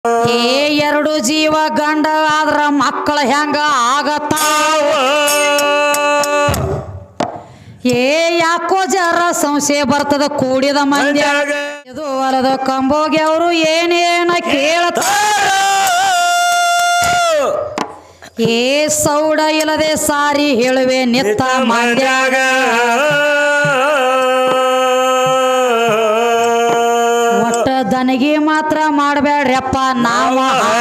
ಎರಡು ಜೀವ ಗಂಡ ಆದ್ರ ಮಕ್ಕಳ ಹೆಂಗ ಆಗತಾವ ಯಾಕೋ ಜರ ಸಂಶಯ ಬರ್ತದ ಕೂಡಿದ ಮಂದಿ ಇದು ಹೊಲದ ಕಂಬೋಗಿ ಅವರು ಏನೇನ ಕೇಳ್ತಾರ ಸೌಡ ಇಲ್ಲದೆ ಸಾರಿ ಹೇಳುವೆ ನಿತ್ತ ಮಂದ್ಯಾಗ ಒಟ್ಟ ದನಗಿ ಮಾತ್ರ ಮಾಡಬೇಡ್ರಪ್ಪ ನಾವ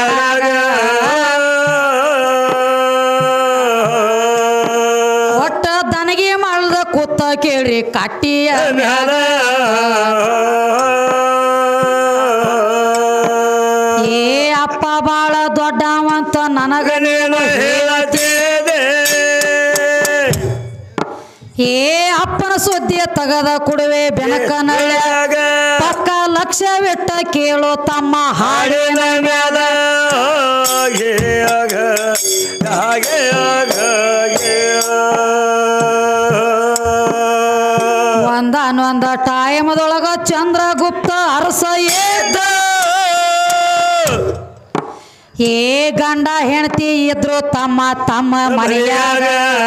ಒಟ್ಟ ದನಗಿ ಮಾಡದ ಕೂತ ಕೇಳ್ರಿ ಕಟ್ಟಿಯ ಅಪ್ಪ ಬಾಳ ದೊಡ್ಡವಂತ ನನಗನೇನು ಹೇಳತೇನೆ ಅಪ್ಪನ ಸುದ್ದಿ ತಗದ ಕುಡುವೆ ಬೆನಕನಳ್ಳ್ಯಾಗ ಪಕ್ಕ ಲಕ್ಷವಿಟ್ಟ ಕೇಳು ತಮ್ಮ ಹಾಡಿನ ಮ್ಯಾಲ ಒಂದಾನೊಂದ ಟೈಮದೊಳಗ ಚಂದ್ರಗುಪ್ತ ಅರಸ ಎದ್ದ ಗಂಡ ಹೆಂಡತಿ ಇದ್ರು ತಮ್ಮ ತಮ್ಮ ಮನೆಯಾಗ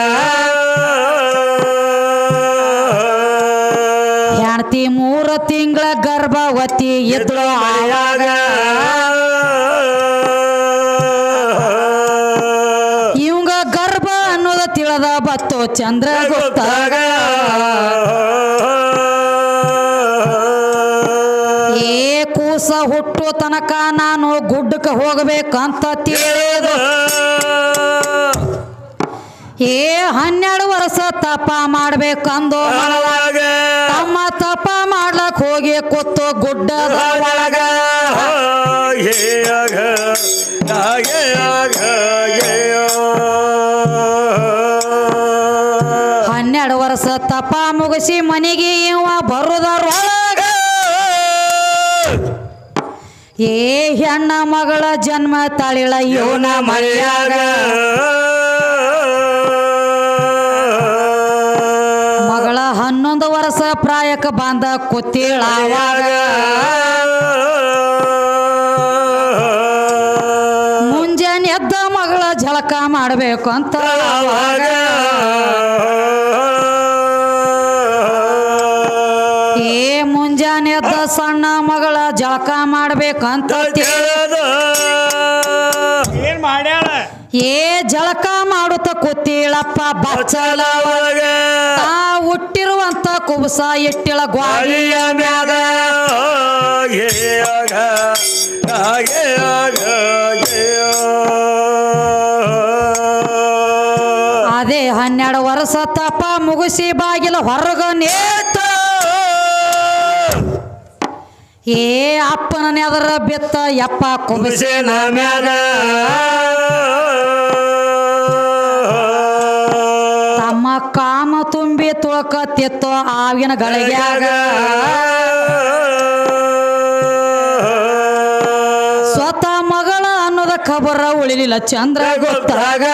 ಹೆಂಡತಿ 3 ತಿಂಗಳ ಗರ್ಭವತಿ ಇದ್ರು ಆವಾಗ ಇವಂಗ ಗರ್ಭ ಅನ್ನೋದ ತಿಳಿದ ಬತ್ತು ಚಂದ್ರಗುಪ್ತಾಗ ಕೂಸ ಹುಟ್ಟು ತನಕ ನಾನು ಗುಡ್ಡಕ್ಕೆ ಹೋಗ್ಬೇಕಂತ ತಿಳಿದ 12 ವರ್ಷ ತಪ ಮಾಡ್ಬೇಕಂದು ತಮ್ಮ ತಪ ಮಾಡ್ಲಕ್ ಹೋಗಿ ಕೂತು ಗುಡ್ಡದ ಒಳಗ 12 ವರ್ಷ ತಪ ಮುಗಿಸಿ ಮನೆಗೆ ಇವ ಬರುದರೊಳಗ ಹೆಣ್ಣ ಮಗಳ ಜನ್ಮ ತಾಳಿಳ ಇವನ ಮನೆಯಾಗ ಮಗಳ 11 ವರ್ಷ ಪ್ರಾಯಕ್ಕೆ ಬಂದ ಕೂತಿಳಾವಾಗ ಮುಂಜಾನೆ ಎದ್ದ ಮಗಳ ಝಳಕ ಮಾಡಬೇಕು ಅಂತ ಮುಂಜಾನೆ ಎದ್ದ ಸಣ್ಣ ಮಗಳ ಜಳಕ ಮಾಡ್ಬೇಕಂತ ಏನ್ ಮಾಡ್ಯಾಳ ಜಳಕ ಮಾಡುತ್ತ ಕೂತಿಳಪ್ಪ ಬಚ್ಚಲವಾಗ ಹುಟ್ಟಿರುವಂತ ಕುಬಸ ಇಟ್ಟಿಳ ಗ್ವಾಲಿಯ ಮ್ಯಾಗ 12 ವರ್ಷ ತಪ ಮುಗಿಸಿ ಬಾಗಿಲ ಹೊರಗ ನೇತ ಅಪ್ಪನ ನೆದರ ಬಿತ್ತ ಯಪ್ಪ ಕುಬಸಿನ ಮ್ಯಾಗ ತಮ್ಮ ಕಾಮ ತುಂಬಿ ತುಳಕತ್ತಿತ್ತು ಆವಿನ ಗಳಿಗ್ಯಾಗ ಸ್ವತಃ ಮಗಳ ಅನ್ನೋದ ಖಬರ ಉಳಿಲಿಲ್ಲ ಚಂದ್ರಗುಪ್ತಾಗ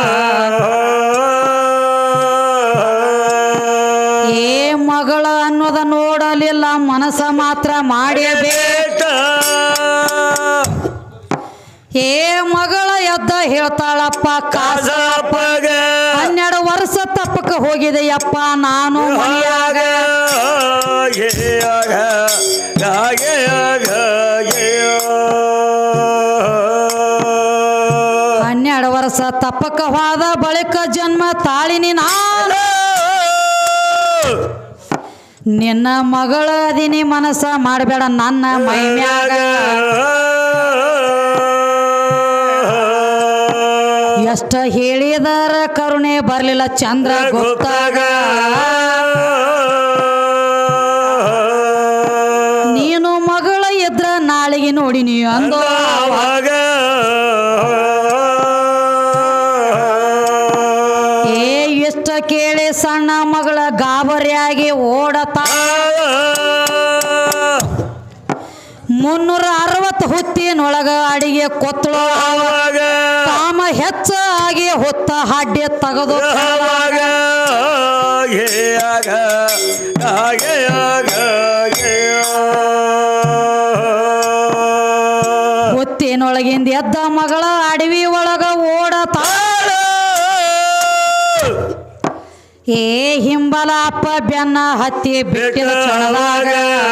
ಮಗಳ ಅನ್ನೋದ ನೋಡಲಿಲ್ಲ ಮನಸ್ಸ ಮಾತ್ರ ಮಾಡಬೇಕ ಮಗಳ ಎದ್ದ ಹೇಳ್ತಾಳಪ್ಪ ಕಾಸಪ್ಪಗ 12 ವರ್ಷ ತಪ್ಪಕ ಹೋಗಿದೆ ಯಪ್ಪ ನಾನು ಮನೆಯಾಗ 12 ವರ್ಷ ತಪ್ಪಕ ಹೋದ ಬಳಿಕ ಜನ್ಮ ತಾಳಿನಿ ನಾನು ನಿನ್ನ ಮಗಳ ಅದಿನಿ ಮನಸ್ಸ ಮಾಡಬೇಡ ನನ್ನ ಮೈಮ್ಯಾಗ ಎಷ್ಟ ಹೇಳಿದರ ಕರುಣೆ ಬರ್ಲಿಲ್ಲ ಚಂದ್ರಗುಪ್ತಾಗ ನೀನು ಮಗಳ ಇದ್ರ ನಾಳೆಗೆ ನೋಡಿನಿ ಅಂದೋ ಎಷ್ಟ ಕೇಳಿ ಸಣ್ಣ ಮಗಳ ಗಾಬರಿಯಾಗಿ ಓಡತಾ 360 ಹುತ್ತಿನೊಳಗ ಅಡಿಗೆ ಕೊತ್ತಳು ಕಾಮ ಹೆಚ್ಚ ಆಗಿ ಹೊತ್ತ ಹಡ್ಡಿ ತಗದು ಕನಸಿನೊಳಗಿಂದ ಎದ್ದ ಮಗಳ ಅಡವಿ ಒಳಗ ಓಡತಾಳ ಏ ಹಿಂಬಲ ಅಪ್ಪ ಬೆನ್ನ ಹತ್ತಿ ಬಿಟ್ಟಿದ ಕ್ಷಣದಾಗ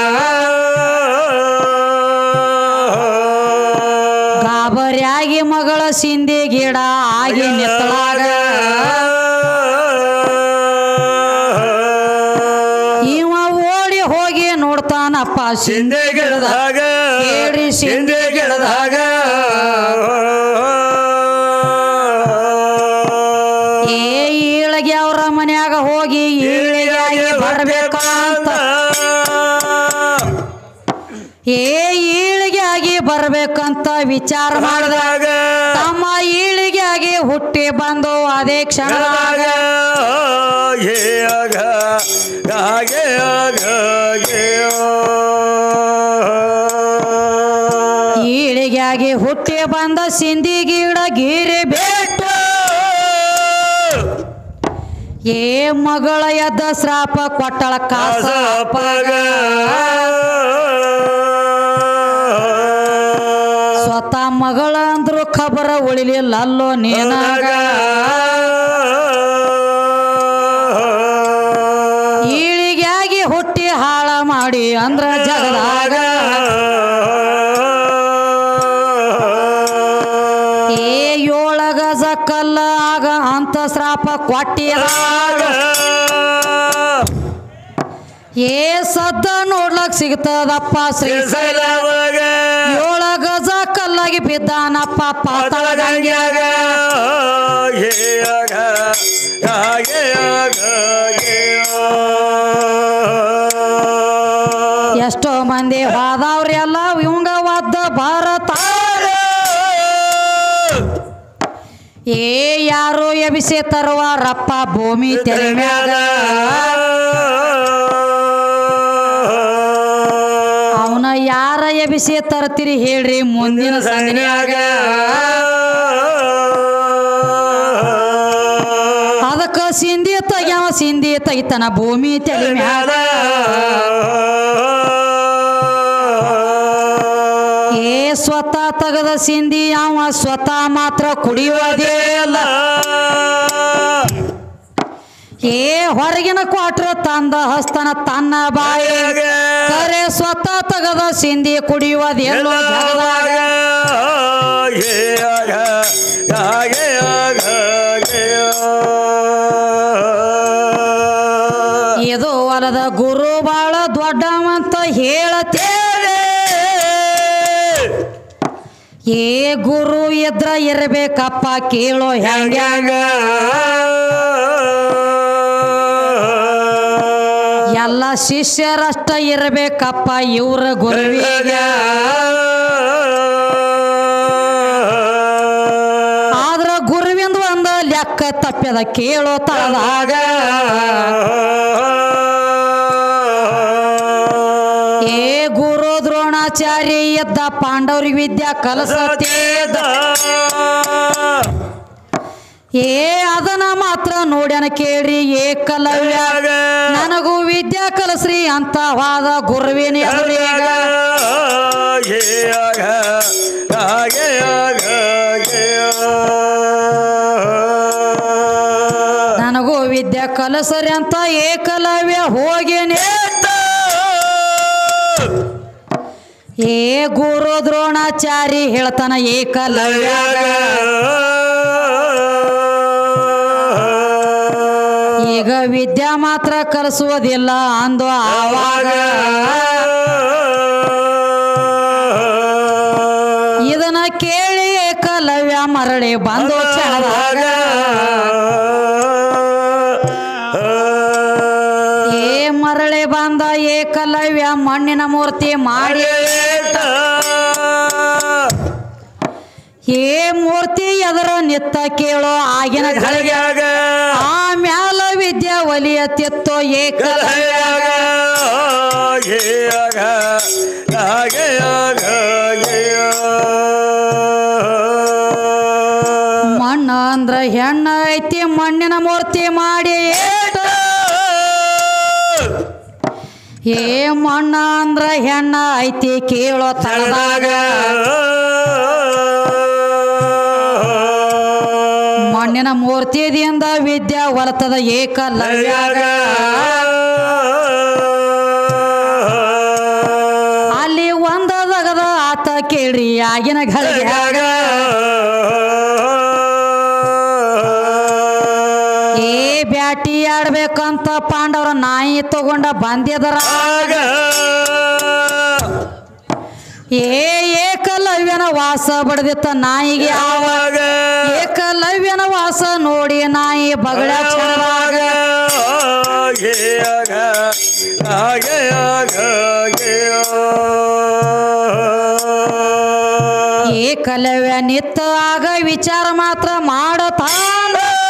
ಗಾಬರಿಯಾಗಿ ಮಗಳ ಸಿಂಧಿ ಗಿಡ ಆಗಿ ನಿತ್ತಲಾಗ ಇವ ಓಡಿ ಹೋಗಿ ನೋಡ್ತಾನಪ್ಪ ಸಿಂಧಿ ಗಿಡದಾಗ ಕೇಳಿ ಸಿಂಧಿ ಗಿಡದಾಗ ಈಳಿಗೆ ಅವ್ರ ಮನ್ಯಾಗ ಹೋಗಿ ಈಳಿಗಾಗಿ ಬರ್ಬೇಕಂತ ಈಳಿಗೆ ಆಗಿ ಬರ್ಬೇಕಂತ ವಿಚಾರ ಮಾಡಿದಾಗ ತಮ್ಮ ಈಳಿಗೆ ಆಗಿ ಹುಟ್ಟಿ ಬಂದು ಅದೇ ಕ್ಷಣದಾಗ ಈಳಿಗಾಗಿ ಹುಟ್ಟಿ ಬಂದ ಸಿಂಧಿ ಗಿಡ ಗಿರಿ ಬೆಟ್ಟ ಏ ಮಗಳ ಎದ್ದ ಶ್ರಾಪ ಕೊಟ್ಟಳ ಕಾಸಪ್ಪಗ ಸ್ವತಃ ಮಗಳ ಅಂದ್ರು ಖಬರ ಉಳಿಲಿಲ್ಲ ಅಲ್ಲೋ ನೀನಾಗ ಈಳಿಗಾಗಿ ಹುಟ್ಟಿ ಹಾಳ ಮಾಡಿ ಅಂದ್ರ ಜಗದಾಗ ಏಳ ಗಜ ಕಲ್ಲ ಆಗ ಅಂತ ಶ್ರಾಪ ಕೊಟ್ಟಿದಾಗ ಏ ಸದ್ದ ನೋಡ್ಲಕ್ ಸಿಗ್ತದಪ್ಪ ಶ್ರೀಶೈಲವಾಗ 7 ಗಜ ಕಲ್ಲಾಗಿ ಬಿದ್ದಾನಪ್ಪ ಪಾತಾಳ ಗಂಗ್ಯಾಗ ಎಷ್ಟೋ ಮಂದಿ ಹೋದವ್ರಿ ಎಲ್ಲ ಇವಂಗ ಒದ್ದ ಭಾರತಾರ ಏ ಯಾರು ಎಬಿಸಿ ತರುವಾರಪ್ಪ ಭೂಮಿ ತೆರೆ ಮ್ಯಾಗ ಅವನ ಯಾರ ಎಬಿಸಿ ತರ್ತೀರಿ ಹೇಳ್ರಿ ಮುಂದಿನ ಸಂದಿನ್ಯಾಗ ಅದಕ್ಕ ಸಿಂಧಿ ತೆಗ್ಯಾವ ಸಿಂಧಿ ತೆಗಿತನ ಭೂಮಿ ತೆರೆ ಮ್ಯಾಗ ಏ ಸ್ವತಃ ತಗದ ಸಿಂಧಿ ಅವ ಸ್ವತಃ ಮಾತ್ರ ಕುಡಿಯೋದೇ ಅಲ್ಲ ಏ ಹೊರಗಿನ ಕ್ವಾಟ್ರ ತಂದ ಹಸ್ತನ ತನ್ನ ಬಾಯಿಗ ಕರೆ ಸ್ವತಃ ತಗದ ಸಿಂಧಿ ಕುಡಿಯೋದೆಲ್ಲೋ ಜಗದಾಗ ಇದು ಹೊಲದ ಗುರು ಬಾಳ ದೊಡ್ಡವಂತ ಹೇಳತೇವೆ ಏ ಗುರು ಇದ್ರ ಇರ್ಬೇಕಪ್ಪ ಕೇಳೋ ಹೆಂಗ್ಯಾಗ ಎಲ್ಲ ಶಿಷ್ಯರಷ್ಟ ಇರ್ಬೇಕಪ್ಪ ಇವ್ರ ಗುರುವಿಗ ಆದ್ರ ಗುರುವಿಂದ ಒಂದು ಲೆಕ್ಕ ತಪ್ಪ್ಯದ ಕೇಳೋ ತಳದಾಗ ಏ ಗುರು ದ್ರೋಣಾಚಾರ್ಯ ಇದ್ದ ಪಾಂಡವ್ರಿಗೆ ವಿದ್ಯಾ ಕಲಸತೇದ ಏ ಅದನ್ನ ಮಾತ್ರ ನೋಡ್ಯಾನ ಕೇಳ್ರಿ ಏಕಲವ್ಯಾಗ ನನಗೂ ವಿದ್ಯಾ ಕಲಸ್ರಿ ಅಂತ ವಾದ ಗುರುವಿನ ಎದುರಿಗ ನನಗೂ ವಿದ್ಯಾ ಕಲಸರಿ ಅಂತ ಏಕಲವ್ಯ ಹೋಗೇನೆ ಏ ಗುರು ದ್ರೋಣಾಚಾರಿ ಹೇಳ್ತಾನ ಏಕಲವ್ಯಾಗ ಈಗ ವಿದ್ಯಾ ಮಾತ್ರ ಕಲಿಸುವುದಿಲ್ಲ ಅಂದು ಆವಾಗ ಇದನ್ನ ಕೇಳಿ ಏಕಲವ್ಯ ಮರಳಿ ಬಂದು ಕ್ಷಣದಾಗ ಏ ಮರಳಿ ಬಂದ ಏಕಲವ್ಯ ಮಣ್ಣಿನ ಮೂರ್ತಿ ಮಾಡಿ ಏ ಮೂರ್ತಿ ಎದರ ನಿತ್ತ ಕೇಳೋ ಆಗಿನ ಗಳಿಗ್ಯಾಗ ಆಮ್ಯಾಲ ವಿದ್ಯಾ ಒಲಿಯತ್ತಿತ್ತೋ ಏಕಲವ್ಯಾಗ ಮಣ್ಣ ಅಂದ್ರ ಹೆಣ್ಣ ಐತಿ ಮಣ್ಣಿನ ಮೂರ್ತಿ ಮಾಡಿ ಏ ಮಣ್ಣ ಅಂದ್ರ ಹೆಣ್ಣ ಐತಿ ಕೇಳೋ ತಳದಾಗ ಮಣ್ಣಿನ ಮೂರ್ತಿಯಿಂದ ವಿದ್ಯಾ ಹೊಲತದ ಏಕಲವ್ಯಾಗ ಅಲ್ಲಿ ಒಂದದಗದ ಆತ ಕೇಳ್ರಿ ಆಗಿನ ಗಳಿಗ್ಯಾಗ ಬ್ಯಾಟಿ ಆಡ್ಬೇಕಂತ ಪಾಂಡವರ ನಾಯಿ ತಗೊಂಡ ಬಂದಿದರಾಗ ಏಕಲವ್ಯನ ವಾಸ ಬಡದಿತ್ತ ನಾಯಿಗೆ ಆವಾಗ ಏಕಲವ್ಯನ ವಾಸ ನೋಡಿ ನಾಯಿ ಬಗಳ ಚರವಾಗ ಏಕಲವ್ಯ ನಿತ್ತ ಆಗ ವಿಚಾರ ಮಾತ್ರ ಮಾಡತಾನ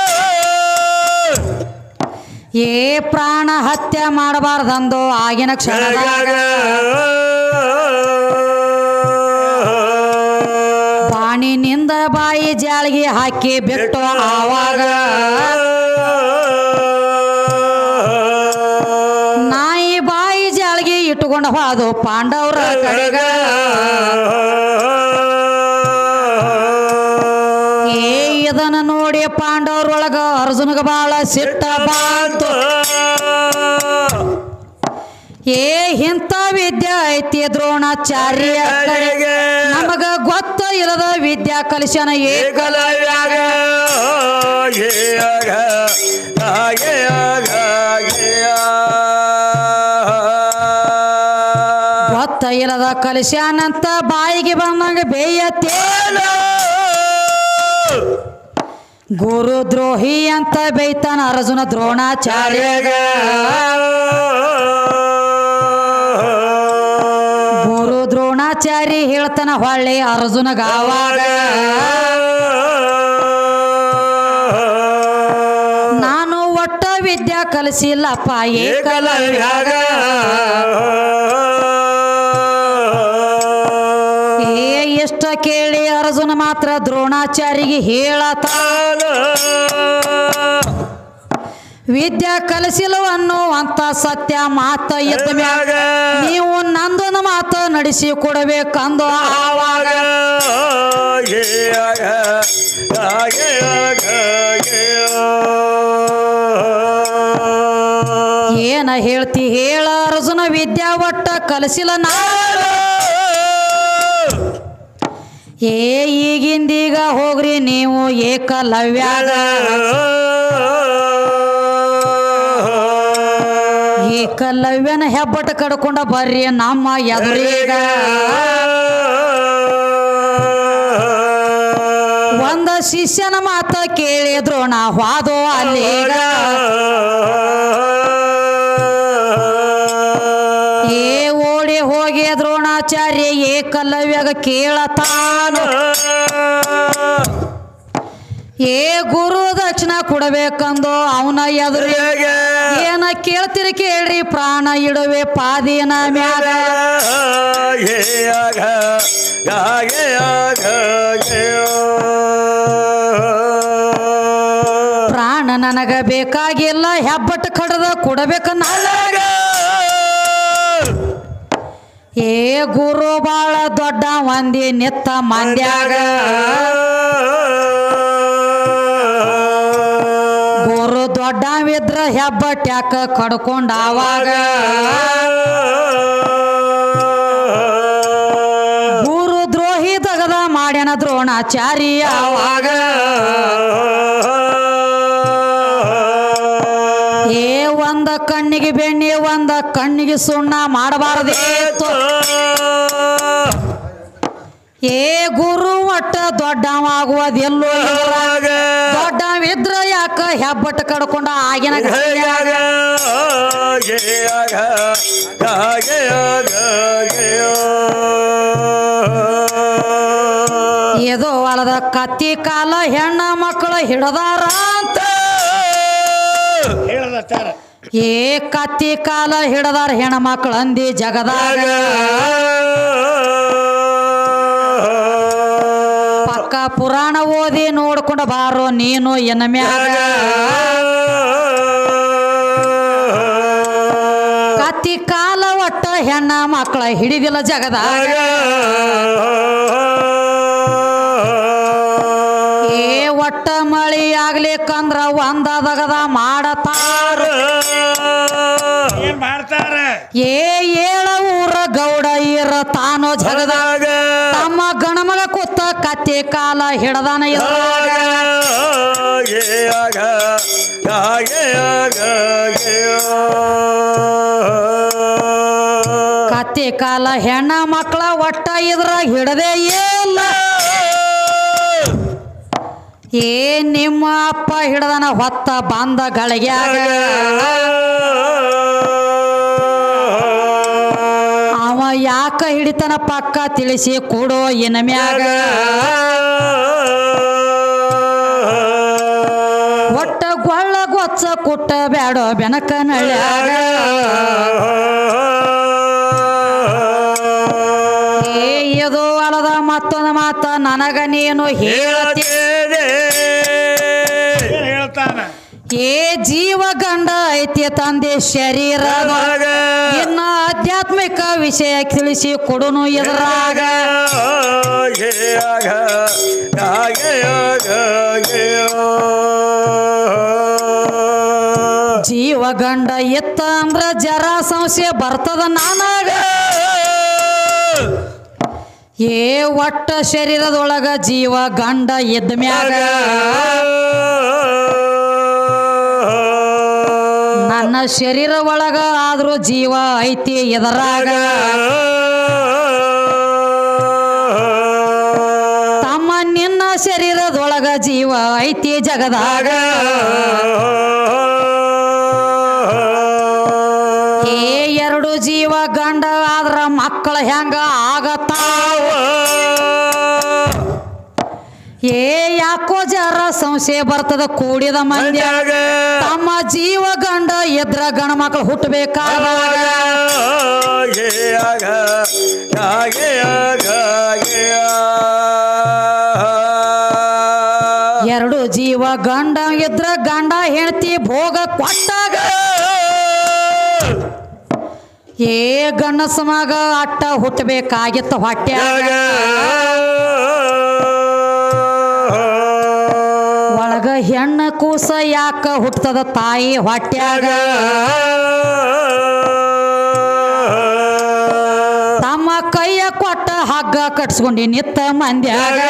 ಪ್ರಾಣ ಹತ್ಯೆ ಮಾಡಬಾರ್ದಂದು ಆಗಿನ ಕ್ಷಣದಾಗ ಬಾಣಿನಿಂದ ಬಾಯಿ ಜಾಳಿಗೆ ಹಾಕಿ ಬಿಟ್ಟು ಆವಾಗ ನಾಯಿ ಬಾಯಿ ಜಾಳಿಗೆ ಇಟ್ಟುಕೊಂಡು ಹೋದು ಪಾಂಡವರ ಕಡೆಗ ಇದನ್ನ ನೋಡಿ ಪಾಂಡವರೊಳಗ ಅರ್ಜುನಗ ಬಾಳ ಸಿಟ್ಟ ಬಾಂತು ಇಂಥ ವಿದ್ಯೆ ಐತಿ ದ್ರೋಣಾಚಾರ್ಯ ಕಡೆಗೆ ನಮಗ ಗೊತ್ತ ಇರದ ವಿದ್ಯಾ ಕಲಿಸನ ಏಕಲವ್ಯಾಗ ಗೊತ್ತ ಇರದ ಕಲಿಸ್ಯಾನಂತ ಬಾಯಿಗೆ ಬಂದಂಗ ಬೇಯತ್ತೇನ ಗುರು ದ್ರೋಹಿ ಅಂತ ಬೈತಾನ ಅರ್ಜುನ ದ್ರೋಣಾಚಾರ್ಯಗ ಗುರು ದ್ರೋಣಾಚಾರ್ಯ ಹೇಳ್ತಾನ ಹೊಳ್ಳಿ ಅರ್ಜುನಗ ಆವಾಗ ನಾನು ಒಟ್ಟ ವಿದ್ಯಾ ಕಲಿಸಿಲ್ಲಪ್ಪ ಏಕಲವ್ಯಾಗ ಎಷ್ಟ ಕೇಳಿ ಅರ್ಜುನ ಮಾತ್ರ ದ್ರೋಣಾಚಾರ್ಯಗೆ ಹೇಳತಾನ ವಿದ್ಯಾ ಕಲಿಸಿಲ್ಲವನ್ನು ಅಂತ ಸತ್ಯ ಮಾತ ಎದ್ದ ಮ್ಯಾಗ ನೀವು ನಂದೊಂದು ಮಾತು ನಡೆಸಿ ಕೊಡಬೇಕಂದು ಆವಾಗ ಏನ ಹೇಳ್ತಿ ಹೇಳ ಅರ್ಜುನ ವಿದ್ಯಾ ಒಟ್ಟ ಕಲಿಸಿಲ್ಲ ನಾನು ಈಗಿಂದೀಗ ಹೋಗ್ರಿ ನೀವು ಏಕಲವ್ಯಾಗ ಏಕಲವ್ಯನ ಹೆಬ್ಬಟ್ಟು ಕಡ್ಕೊಂಡ ಬರ್ರಿ ನಮ್ಮ ಎದುರೀಗ ಒಂದ ಶಿಷ್ಯನ ಮಾತ ಕೇಳಿದ್ರು ನಾ ಹೋದೋ ಅಲ್ಲೀಗ ಓಡಿ ಹೋಗಿ ದ್ರೋಣಾಚಾರ್ಯ ಏಕಲವ್ಯಾಗ ಕೇಳತಾನ ಗುರು ದಕ್ಷಿಣ ಕೊಡಬೇಕಂದು ಅವನ ಎದುರಿಗೆ ಏನ ಕೇಳ್ತೀರಿ ಕೇಳ್ರಿ ಪ್ರಾಣ ಇಡುವೆ ಪಾದಿನ ಮ್ಯಾಗ ಪ್ರಾಣ ನನಗ ಬೇಕಾಗಿಲ್ಲ ಹೆಬ್ಬಟ್ಟು ಕಡದ ಕೊಡಬೇಕ ನಾಗ ಗುರು ಬಾಳ ದೊಡ್ಡ ಮಂದಿ ನಿತ್ತ ಮಂದ್ಯಾಗ ಗುರು ದೊಡ್ಡವಿದ್ರ ಹೆಬ್ಬಟ್ಯಾಕ ಕಡ್ಕೊಂಡ ಆವಾಗ ಗುರು ದ್ರೋಹಿ ತಗದ ಮಾಡ್ಯಾನ ದ್ರೋಣಾಚಾರ್ಯ ಆವಾಗ ಒಂದ ಕಣ್ಣಿಗೆ ಬೆಣ್ಣೆ ಒಂದ ಕಣ್ಣಿಗೆ ಸುಣ್ಣ ಮಾಡಬಾರದೇತು ಗುರು ಒಟ್ಟ ದೊಡ್ಡವಾಗುವುದೆಲ್ಲೋ ದೊಡ್ಡವಿದ್ರ ಯಾಕ ಹೆಬ್ಬಟ್ಟು ಕಡ್ಕೊಂಡ ಆಗಿನ ಇದು ಹೊಲದ ಕತ್ತಿ ಕಾಲ ಹೆಣ್ಣ ಮಕ್ಕಳು ಹಿಡದಾರ ಅಂತ ಕತ್ತಿ ಕಾಲ ಹಿಡದಾರ ಹೆಣ್ಣ ಮಕ್ಕಳು ಅಂದಿ ಜಗದಾಗ ಪಕ್ಕ ಪುರಾಣ ಓದಿ ನೋಡ್ಕೊಂಡು ಬಾರೋ ನೀನು ಎನ್ನ ಮ್ಯಾಗ ಕತ್ತಿ ಕಾಲ ಒಟ್ಟ ಹೆಣ್ಣ ಮಕ್ಕಳ ಹಿಡಿದಿಲ್ಲ ಜಗದಾಗ ಒಟ್ಟ ಮಳಿ ಆಗ್ಲಿಕ್ಕಂದ್ರ ಒಂದದಗದ ಮಾಡತಾರ ಏನ್ ಮಾಡ್ತಾರ ಏಳ ಊರ ಗೌಡ ಇರತಾನೋ ಜಗದಾಗ ತಮ್ಮ ಗಣಮಗ ಕೂತ ಕತ್ತಿ ಕಾಲ ಹಿಡದಾನ ಇದ್ರಾಗ ಕತ್ತಿ ಕಾಲ ಹೆಣ್ಣ ಮಕ್ಕಳ ಒಟ್ಟ ಇದ್ರಾಗ ಹಿಡದೆ ಇಲ್ಲ ನಿಮ್ಮ ಅಪ್ಪ ಹಿಡದನ ಹೊತ್ತ ಬಂದ ಗಳಿಗ್ಯಾಗ ಅವ ಯಾಕ ಹಿಡಿತನ ಪಕ್ಕ ತಿಳಿಸಿ ಕೊಡೋ ಇನಮ್ಯಾಗ ಒಟ್ಟ ಗೊಳ್ಳ ಗೊಚ್ಚ ಕುಟ್ಟ ಬ್ಯಾಡೋ ಬೆನಕ ನಳ್ಯಾಗ ಇದು ಅಲದ ಮತ್ತೊಂದು ಮಾತ ನನಗ ನೀನು ಹೇಳ್ತೇನೆ ಹೇಳ್ತಾನ ಜೀವ ಗಂಡ ಐತಿ ತಂದೆ ಶರೀರ ಇನ್ನ ಆಧ್ಯಾತ್ಮಿಕ ವಿಷಯ ತಿಳಿಸಿ ಕೊಡುನು ಎದುರಾಗ ಜೀವ ಗಂಡ ಎತ್ತ ಅಂದ್ರ ಜರ ಸಂಶಯ ಬರ್ತದ ನಾನಾಗ ಒಟ್ಟ ಶರೀರದೊಳಗ ಜೀವ ಗಂಡ ಎದ್ದ ಮ್ಯಾಗ ನನ್ನ ಶರೀರ ಒಳಗ ಆದ್ರೂ ಜೀವ ಐತಿ ಎದರಾಗ ತಮ್ಮ ನಿನ್ನ ಶರೀರದೊಳಗ ಜೀವ ಐತಿ ಜಗದಾಗ ಎರಡು ಜೀವ ಗಂಡ ಆದ್ರ ಮಕ್ಕಳ ಹೆಂಗ ಆಗತಾವ ಯಾಕೋ ಜರ ಸಂಶಯ ಬರ್ತದ ಕೂಡಿದ ಮಂದ್ಯಾಗ ತಮ್ಮ ಜೀವ ಗಂಡ ಎದ್ರ ಗಣ ಮಕ್ಕಳು ಹುಟ್ಟಬೇಕಾದಾಗ ಎರಡು ಜೀವ ಗಂಡ ಎದ್ರ ಗಂಡ ಹೆಂಡತಿ ಭೋಗ ಕೊಟ್ಟಾಗ ಗಣಸ ಮಗ ಅಟ್ಟ ಹುಟ್ಟಬೇಕಾಗಿತ್ತ ಹೊಟ್ಯಾಗ ಒಳಗ ಹೆಣ್ಣ ಕೂಸ ಯಾಕ ಹುಟ್ಟದ ತಾಯಿ ಹೊಟ್ಯಾಗ ತಮ್ಮ ಕೈಯ ಕೊಟ್ಟ ಹಗ್ಗ ಕಟ್ಸ್ಕೊಂಡಿ ನಿತ್ತ ಮಂದ್ಯಾಗ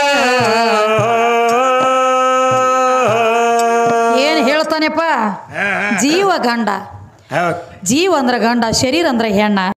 ಏನ್ ಹೇಳ್ತಾನೆಪ್ಪ ಜೀವ ಗಂಡ ಜೀವ ಅಂದ್ರ ಗಂಡ ಶರೀರ ಅಂದ್ರ ಹೆಣ್ಣ